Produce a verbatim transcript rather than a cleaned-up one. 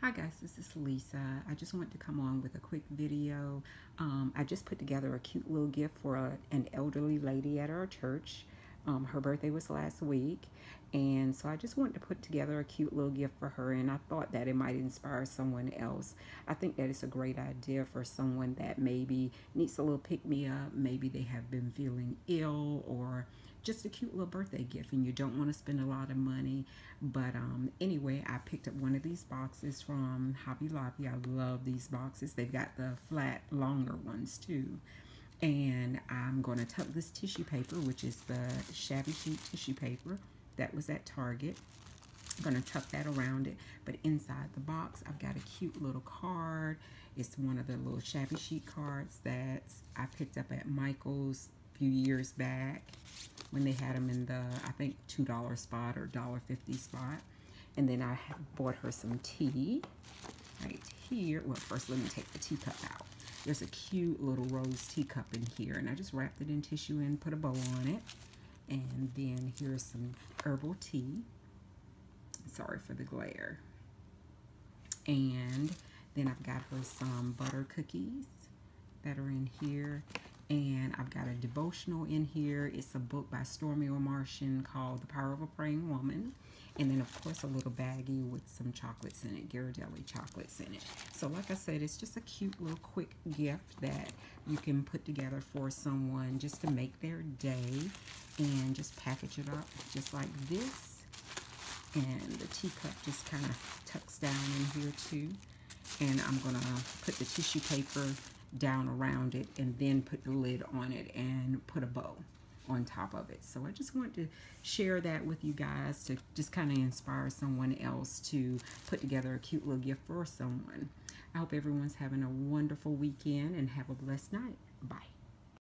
Hi guys, this is Lisa. I just wanted to come on with a quick video. Um, I just put together a cute little gift for a, an elderly lady at our church. Um, her birthday was last week, and so I just wanted to put together a cute little gift for her, and I thought that it might inspire someone else. I think that it's a great idea for someone that maybe needs a little pick-me-up. Maybe they have been feeling ill, or just a cute little birthday gift, and you don't want to spend a lot of money. But um, anyway, I picked up one of these boxes from Hobby Lobby. I love these boxes. They've got the flat, longer ones too. And I'm going to tuck this tissue paper, which is the shabby chic tissue paper that was at Target. I'm going to tuck that around it. But inside the box, I've got a cute little card. It's one of the little shabby chic cards that I picked up at Michael's a few years back when they had them in the, I think, two dollar spot or one fifty spot. And then I bought her some tea right here. Well, first let me take the teacup out. There's a cute little rose teacup in here, and I just wrapped it in tissue and put a bow on it. And then here's some herbal tea. Sorry for the glare. And then I've got her some butter cookies that are in here. And I've got a devotional in here. It's a book by Stormie Omartian called The Power of a Praying Woman. And then, of course, a little baggie with some chocolates in it, Ghirardelli chocolates in it. So, like I said, it's just a cute little quick gift that you can put together for someone just to make their day. And just package it up just like this. And the teacup just kind of tucks down in here, too. And I'm going to put the tissue paper down around it and then put the lid on it and put a bow on top of it. So I just want to share that with you guys to just kind of inspire someone else to put together a cute little gift for someone. I hope everyone's having a wonderful weekend and have a blessed night. Bye.